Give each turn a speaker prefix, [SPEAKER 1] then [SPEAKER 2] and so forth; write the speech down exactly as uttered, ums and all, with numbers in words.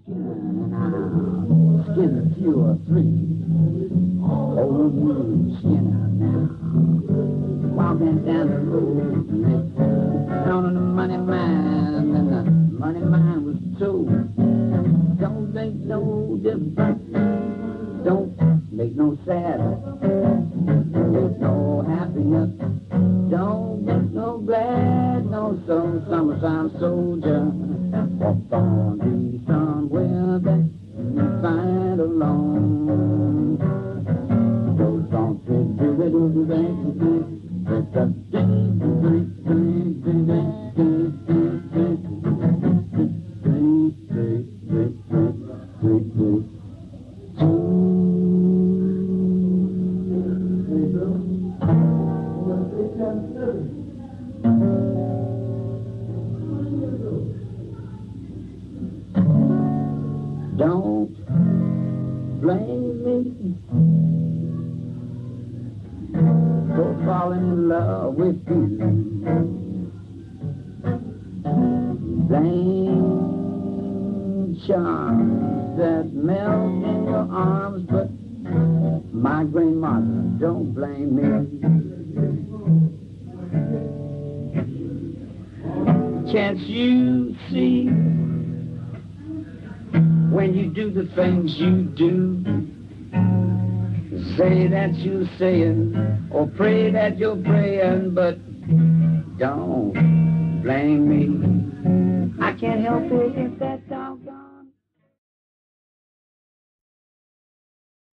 [SPEAKER 1] skin, and I'll skin a few or three. Old moon skinner now. Walking down the road, and they found the money man, and the money man was told, don't make no difference, don't make no sad, don't make no happiness, don't make no glad, no so summertime soldier, walk on be somewhere that you find alone. Goes on to do it, do it, do it. Don't blame me for falling in love with you. Blame charms that melt in your arms, but my grandmother, don't blame me. Can't you see when you do the things you do? Say that you're saying, or pray that you're praying, but don't blame me. I can't help it if that doggone